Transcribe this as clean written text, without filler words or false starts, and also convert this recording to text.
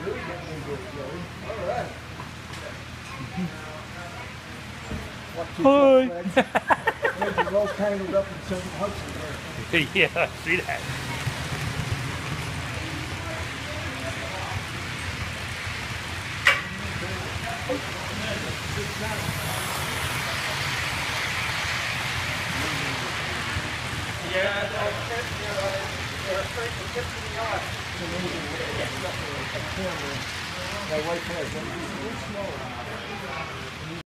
Hi. They're all tangled up in St. Hudson there. Yeah, I see that. Yeah, they're straight to tip to the yard. It's amazing what a camera, that white flag,